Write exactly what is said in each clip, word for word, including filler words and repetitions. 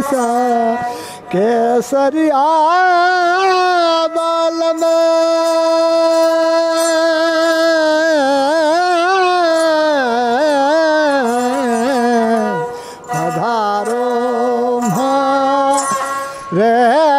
सा केसरिया बाल में पधारो रे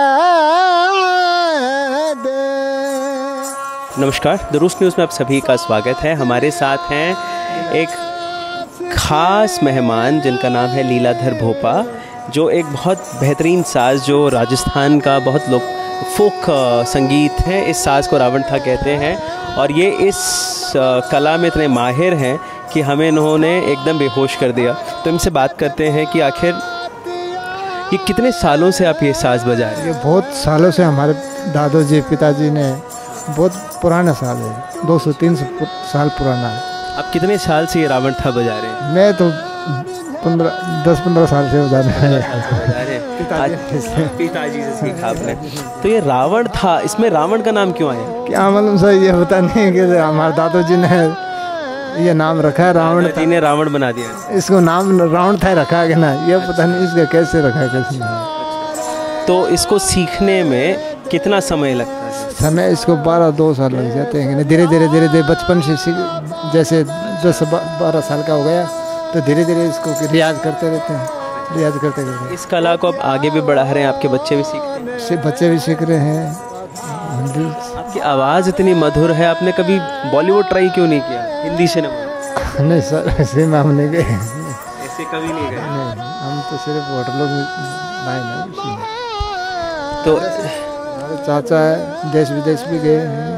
दे। नमस्कार, दुरुस्त न्यूज़ में आप सभी का स्वागत है। हमारे साथ हैं एक ख़ास मेहमान जिनका नाम है लीलाधर भोपा, जो एक बहुत बेहतरीन साज़ जो राजस्थान का बहुत लोक फोक संगीत है, इस साज़ को रावण था कहते हैं। और ये इस कला में इतने माहिर हैं कि हमें इन्होंने एकदम बेहोश कर दिया। तो इनसे बात करते हैं कि आखिर ये कितने सालों से आप ये साज़ बजा रहे हैं? ये बहुत सालों से हमारे दादाजी पिताजी ने, बहुत पुराना साल है, दो सौ तीन सौ साल पुराना है। आप कितने साल से ये रावण था बजा रहे हैं? मैं तो पंद्रह दस पंद्रह साल से बजा रहे हैं। पिताजी से सीखा आपने। तो ये रावण था, इसमें रावण का नाम क्यों आया? क्या मालूम सर, ये पता नहीं कि हमारे दादाजी ने ये नाम रखा है रावण जी ने रावण बना दिया इसको, नाम रावण था रखा है ना, ये पता नहीं इसका कैसे रखा है कैसे नहीं। तो इसको सीखने में कितना समय लगता है? समय इसको बारह दो साल लग जाते हैं। धीरे धीरे धीरे धीरे बचपन से सीख, जैसे दस बारह साल का हो गया तो धीरे धीरे इसको रियाज करते रहते हैं, रियाज करते करते। इस कला को आप आगे भी बढ़ा रहे हैं, आपके बच्चे भी सीखते हैं? बच्चे भी सीख रहे हैं। आपकी आवाज़ इतनी मधुर है, आपने कभी बॉलीवुड ट्राई क्यों नहीं किया? हिंदी सिनेमा? नहीं सर, ऐसे में हम नहीं गए, ऐसे कभी नहीं गए। नहीं, हम तो सिर्फ होटलों में नहीं। तो हमारे चाचा है, देश विदेश भी गए हैं।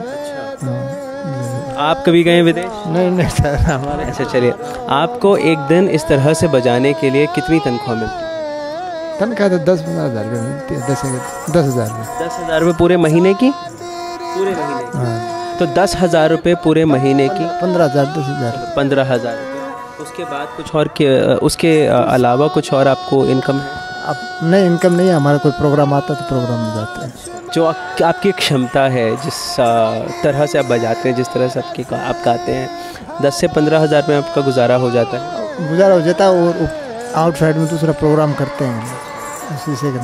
आप कभी गए विदेश? नहीं नहीं सर, हमारे। अच्छा चलिए, आपको एक दिन इस तरह से बजाने के लिए कितनी तनख्वाह मिलती है? तनख्वाह तो दस पंद्रह हज़ार रुपये मिलती है। दस दस हज़ार रुपये दस हज़ार रुपये पूरे महीने की? पूरे महीने की। हाँ। तो दस हज़ार रुपये पूरे महीने की? पंद्रह हज़ार दस हज़ार पंद्रह हज़ार रुपये। उसके बाद कुछ और के, उसके अलावा कुछ और आपको इनकम है? अब नहीं, इनकम नहीं है। हमारा कोई प्रोग्राम आता तो प्रोग्राम में जाते हैं। जो आपकी क्षमता है, जिस तरह से आप बजाते हैं, जिस तरह से आपकी आप गाते हैं, दस से पंद्रह हज़ार में आपका गुजारा हो जाता है? गुजारा हो जाता है। और आउटसाइड में दूसरा प्रोग्राम करते हैं, उसी से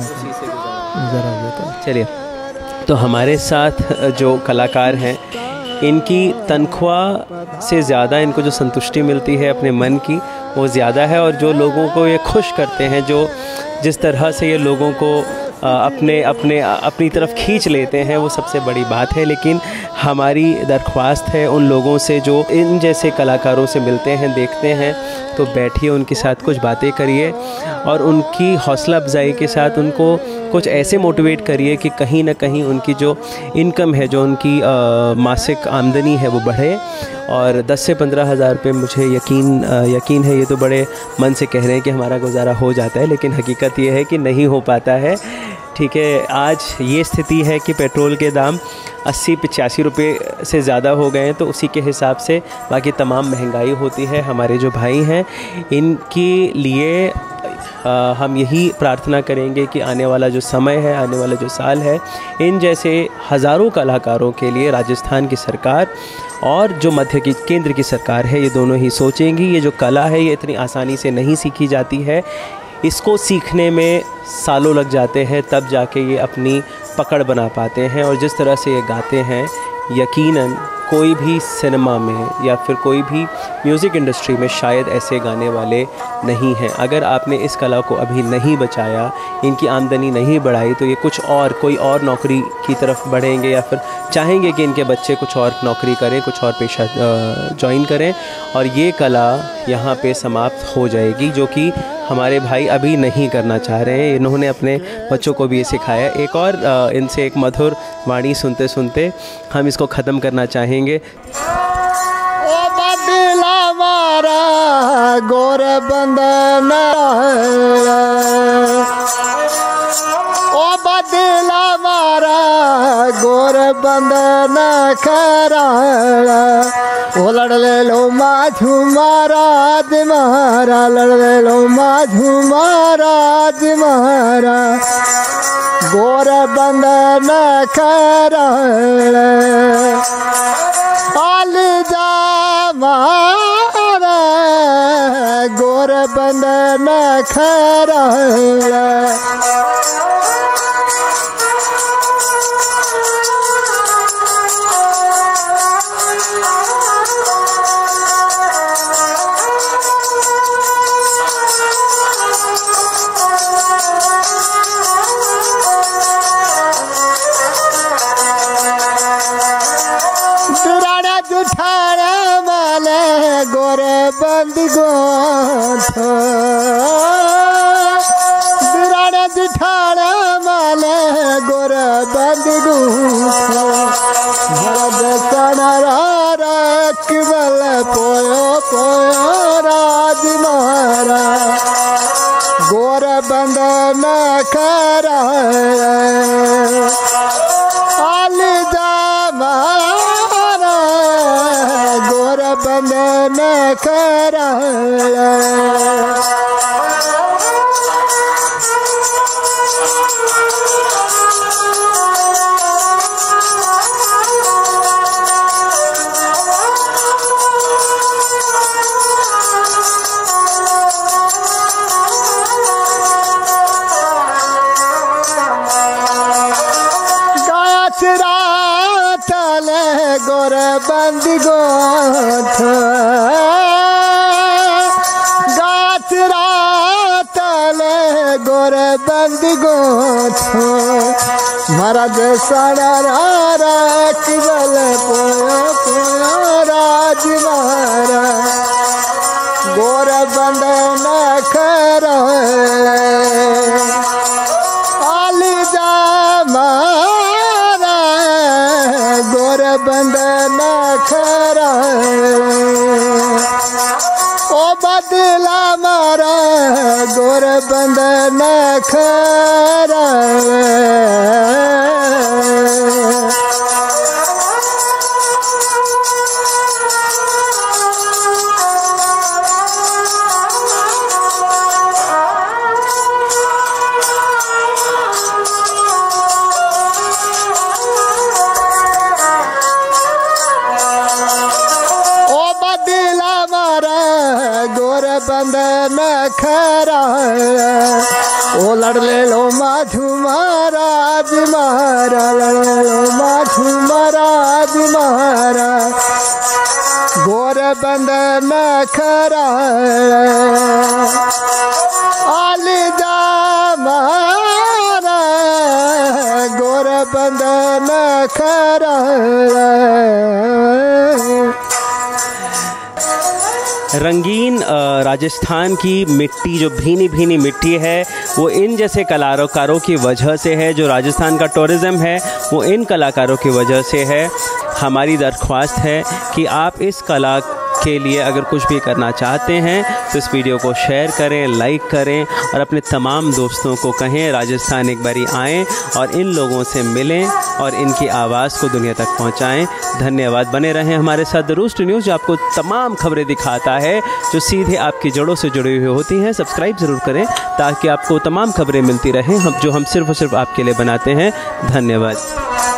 गुजारा हो जाता है। चलिए, तो हमारे साथ जो कलाकार हैं, इनकी तनख्वाह से ज़्यादा इनको जो संतुष्टि मिलती है अपने मन की, वो ज़्यादा है। और जो लोगों को ये खुश करते हैं, जो जिस तरह से ये लोगों को अपने अपने अपनी तरफ खींच लेते हैं, वो सबसे बड़ी बात है। लेकिन हमारी दरख्वास्त है उन लोगों से जो इन जैसे कलाकारों से मिलते हैं, देखते हैं, तो बैठिए, उनके साथ कुछ बातें करिए और उनकी हौसला अफजाई के साथ उनको कुछ ऐसे मोटिवेट करिए कि कहीं ना कहीं उनकी जो इनकम है, जो उनकी आ, मासिक आमदनी है, वो बढ़े। और दस से पंद्रह हज़ार रुपये, मुझे यकीन आ, यकीन है, ये तो बड़े मन से कह रहे हैं कि हमारा गुजारा हो जाता है, लेकिन हकीकत ये है कि नहीं हो पाता है। ठीक है, आज ये स्थिति है कि पेट्रोल के दाम अस्सी पचासी रुपये से ज़्यादा हो गए हैं, तो उसी के हिसाब से बाकी तमाम महंगाई होती है। हमारे जो भाई हैं, इनके लिए आ, हम यही प्रार्थना करेंगे कि आने वाला जो समय है, आने वाला जो साल है, इन जैसे हज़ारों कलाकारों के लिए राजस्थान की सरकार और जो मध्य की केंद्र की सरकार है, ये दोनों ही सोचेंगी। ये जो कला है, ये इतनी आसानी से नहीं सीखी जाती है। इसको सीखने में सालों लग जाते हैं, तब जाके ये अपनी पकड़ बना पाते हैं। और जिस तरह से ये गाते हैं, यकीनन कोई भी सिनेमा में या फिर कोई भी म्यूज़िक इंडस्ट्री में शायद ऐसे गाने वाले नहीं हैं। अगर आपने इस कला को अभी नहीं बचाया, इनकी आमदनी नहीं बढ़ाई, तो ये कुछ और कोई और नौकरी की तरफ बढ़ेंगे या फिर चाहेंगे कि इनके बच्चे कुछ और नौकरी करें, कुछ और पेशा ज्वाइन करें, और ये कला यहाँ पे समाप्त हो जाएगी, जो कि हमारे भाई अभी नहीं करना चाह रहे हैं। इन्होंने अपने बच्चों को भी ये सिखाया। एक और इनसे एक मधुर वाणी सुनते सुनते हम इसको ख़त्म करना चाहेंगे। ओ बदला मारा गोर बंदन, ओ बदला मारा गोर बंदन करा, ओ लड़ ले लो माझू महाराज महारा, लड़ ले लो माझू महाराज महारा, गोर बंदन करा, आल जा मारा गोर बंदन खरा, बंदी गोठ बिराने जिठाने माले गोर बंदी गोठ भरत सनरा किबल पोयो पोयो राज मारा गोर बंदन करा आली जा मारा गोर बंदन करा गोर बंदी गोठ गाछ रातले गोर बंदी गोठ महाराज सनरा किबल पोयो पोयो राज मारा गोर बंदन करा आली जा गोर बंदन करा ओ बदला मारा गोर बंदन करा बंदन खरा ओ लड़ले लो माधु महाराज मारा लड़ले लो माधु महाराज मारा गोर बंदन खरा आली जा मारा गोर बंदन खरा रंगीन राजस्थान की मिट्टी जो भीनी भीनी मिट्टी है वो इन जैसे कलाकारों की वजह से है। जो राजस्थान का टूरिज़्म है वो इन कलाकारों की वजह से है। हमारी दरख्वास्त है कि आप इस कला के लिए अगर कुछ भी करना चाहते हैं तो इस वीडियो को शेयर करें, लाइक करें और अपने तमाम दोस्तों को कहें राजस्थान एक बारी आएँ और इन लोगों से मिलें और इनकी आवाज़ को दुनिया तक पहुंचाएं। धन्यवाद। बने रहें हमारे साथ दुरुस्त न्यूज़ जो आपको तमाम खबरें दिखाता है जो सीधे आपकी जड़ों से जुड़ी हुई होती हैं। सब्सक्राइब ज़रूर करें ताकि आपको तमाम खबरें मिलती रहें हम जो हम सिर्फ और सिर्फ आपके लिए बनाते हैं। धन्यवाद।